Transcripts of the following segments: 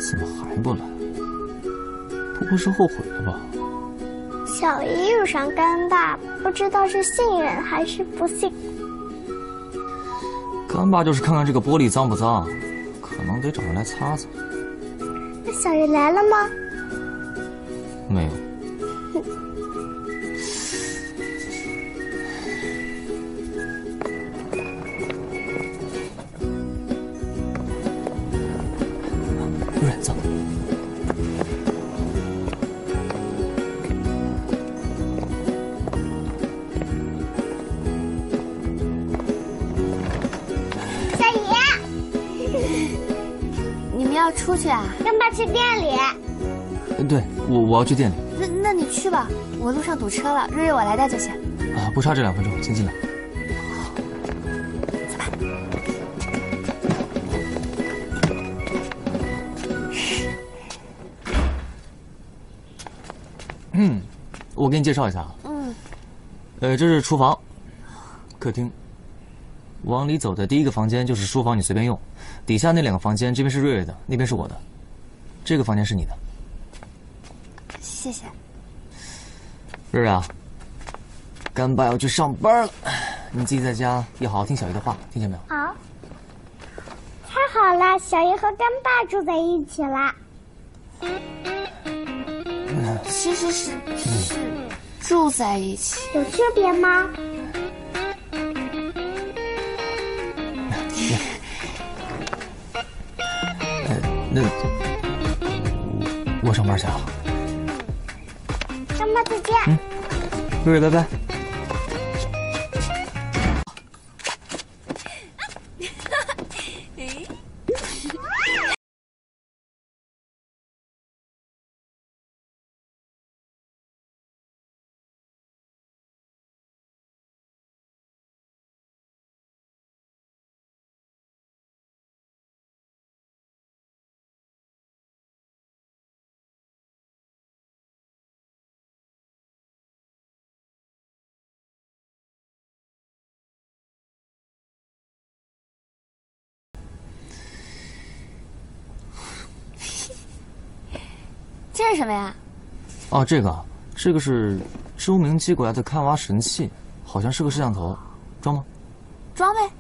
怎么还不来？不会是后悔了吧？ 小姨遇上干爸，不知道是信任还是不信。 干爸就是看看这个玻璃脏不脏，可能得找人来擦擦。 那小姨来了吗？ 没有。瑞，走。 小姨， 你们要出去啊？ 干爸去店里。 对，我要去店里。 那你去吧，我路上堵车了，瑞瑞我来带就行。 啊，不差这2分钟，先进来。 走吧。 我给你介绍一下啊。这是厨房、客厅。往里走的第一个房间就是书房，你随便用。底下那2个房间，这边是瑞瑞的，那边是我的。这个房间是你的。 谢谢。 瑞瑞啊，干爸要去上班了，你自己在家要好好听小姨的话，听见没有？ 好。太好了，小姨和干爸住在一起了。 其实是住在一起。 有区别吗？ 那我上班去了。 干爸再见。 瑞瑞，拜拜。 这是什么呀？ 哦，这个是周明寄过来的看挖神器，好像是个摄像头，装吗？ 装呗。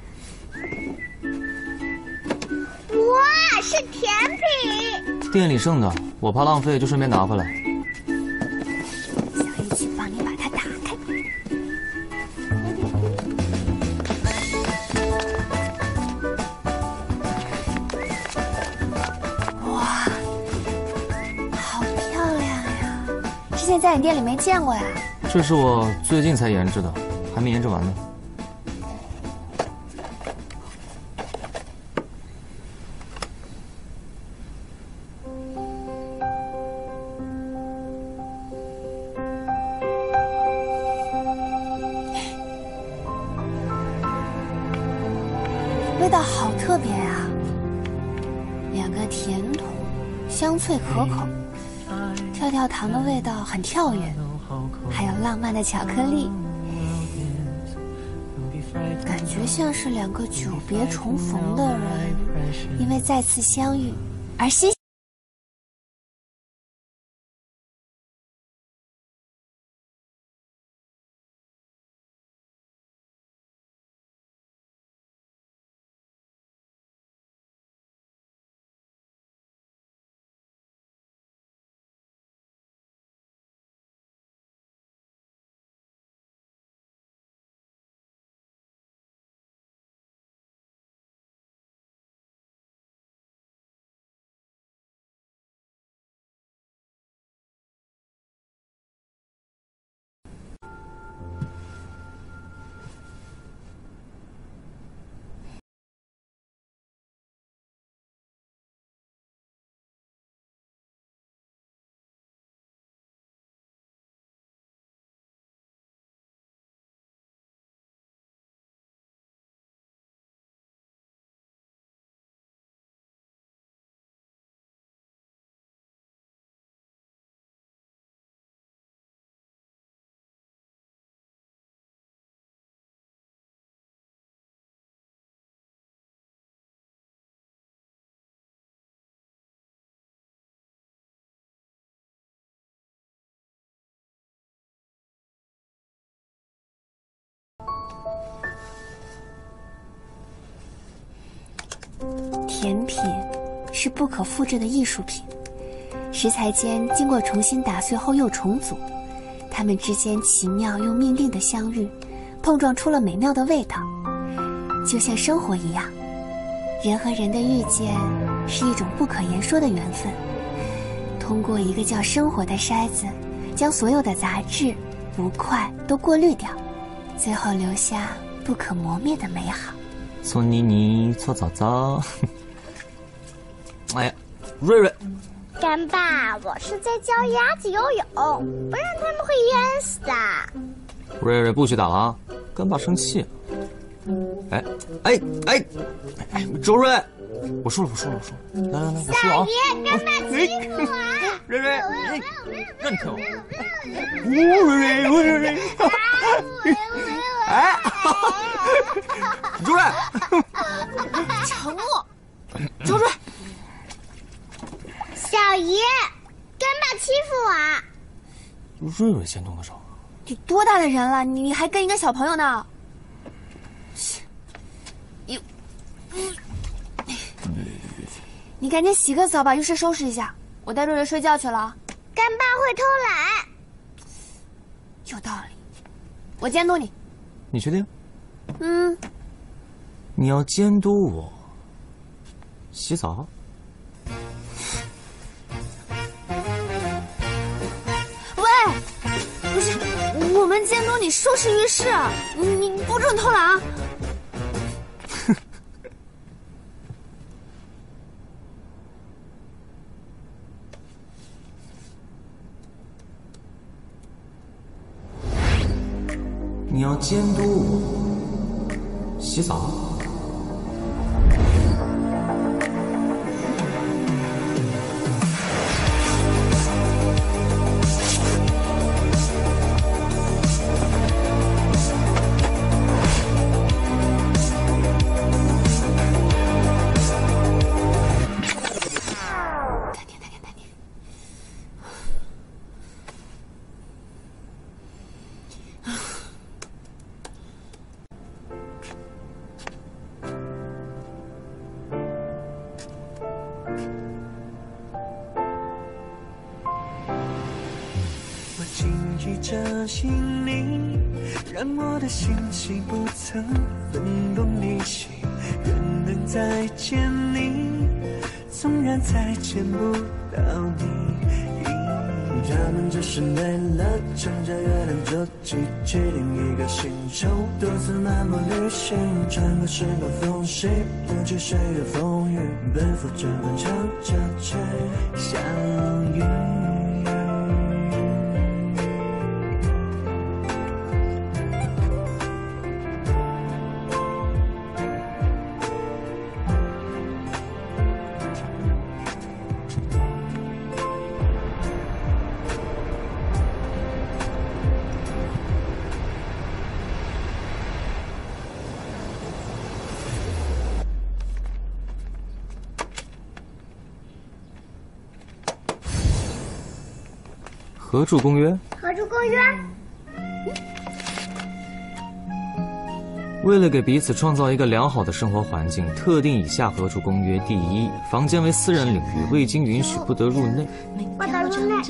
哇，是甜品。 店里剩的，我怕浪费，就顺便拿回来。 小姨去帮你把它打开。哇，好漂亮呀！之前在你店里没见过呀。 这是我最近才研制的，还没研制完呢。 味道好特别啊！2个甜筒，香脆可口，跳跳糖的味道很跳跃，还有浪漫的巧克力，感觉像是2个久别重逢的人，因为再次相遇而欣喜。 甜品是不可复制的艺术品，食材间经过重新打碎后又重组，它们之间奇妙又命定的相遇，碰撞出了美妙的味道。就像生活一样，人和人的遇见是一种不可言说的缘分。通过一个叫生活的筛子，将所有的杂质、不快都过滤掉，最后留下不可磨灭的美好。 搓泥泥，搓澡澡。哎呀，瑞瑞， 干爸，我是在教鸭子游泳，不然它们会淹死的。 瑞瑞不许打了啊！干爸生气。哎，周瑞，我输了，来，我输了啊！ 小爷，干爸欺负我！ 瑞瑞，让你看我，瑞，哎，周瑞， 沉默，周瑞， 小爷，干爸欺负我！ 瑞瑞先动的手。 你多大的人了，你还跟一个小朋友呢？你赶紧洗个澡，把浴室收拾一下，我带瑞瑞睡觉去了。 干爸会偷懒。 有道理，我监督你。 你确定？ 嗯。 你要监督我洗澡？ 喂，不是，我们监督你收拾浴室，你不准偷懒啊！ 你要监督我洗澡？ 着心灵，让我的心情不曾分崩离析，愿能再见你，纵然再见不到你。他们只是累了，乘着月亮坐机去另一个星球，独自漫步旅行，穿过时光缝隙，不惧岁月风雨，奔赴这漫长交织相遇。 合住公约。 合住公约。 为了给彼此创造一个良好的生活环境，特定以下合住公约：第一，房间为私人领域，未经允许不得入内。 不得入内。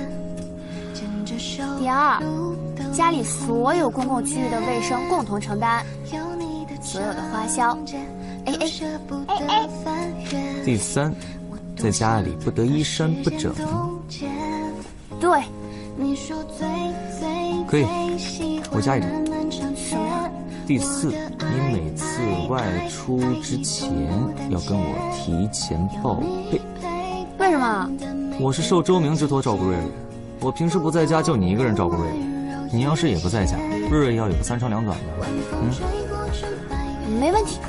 第二，家里所有公共区域的卫生共同承担，所有的花销 AA。 第三，在家里不得衣衫不整。 对， 可以，我加一点。第四，你每次外出之前要跟我提前报备。 为什么？ 我是受周明之托照顾瑞瑞，我平时不在家就你一个人照顾瑞瑞，你要是也不在家，瑞瑞要有个3长2短的。 没问题。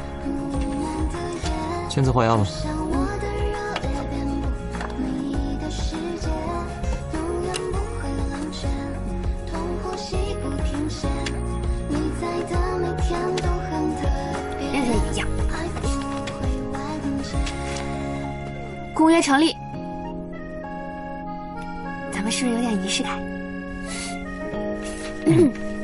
签字画押吧。 公约成立，咱们是不是有点仪式感？